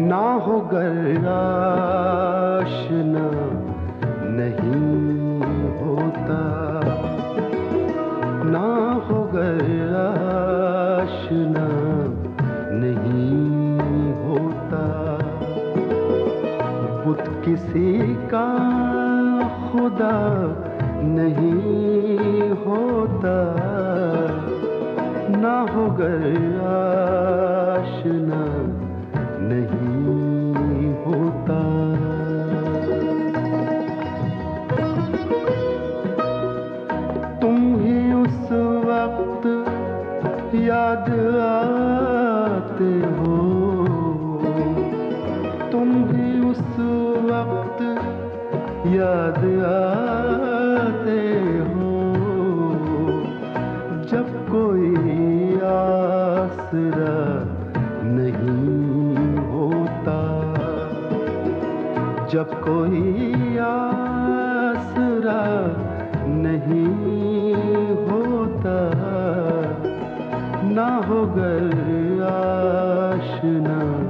ना हो गर आशना नहीं होता, ना हो गर आशना नहीं होता। बुत किसी का खुदा नहीं होता, ना हो गर आशना नहीं होता। तुम ही उस वक्त याद आते हो, तुम ही उस वक्त याद आते हो, जब कोई आसरा नहीं होता, जब कोई आसरा नहीं होता, ना हो गर आशना